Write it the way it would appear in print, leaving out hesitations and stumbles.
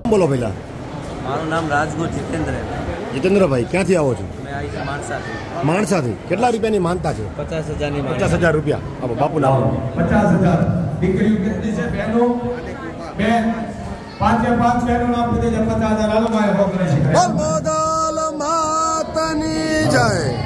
બોલો પહેલા. મારું નામ રાજગુર જીતેન્દ્ર. જીતેન્દ્રભાઈ ક્યાંથી આવો છો? મેં આવી છે માણસાથી. માણસાથી. કેટલા રૂપિયાની માનતા છે? 50,000ની. 50,000 રૂપિયા. આવો બાપુના 50,000. દીકરીઓ કેટલી છે? બહેનો બેન પાંચે પાંચ બહેનો નામ પૂછે છે. 50,000 હાલો મારે હોક કરે છે. બોલ માતાની જય.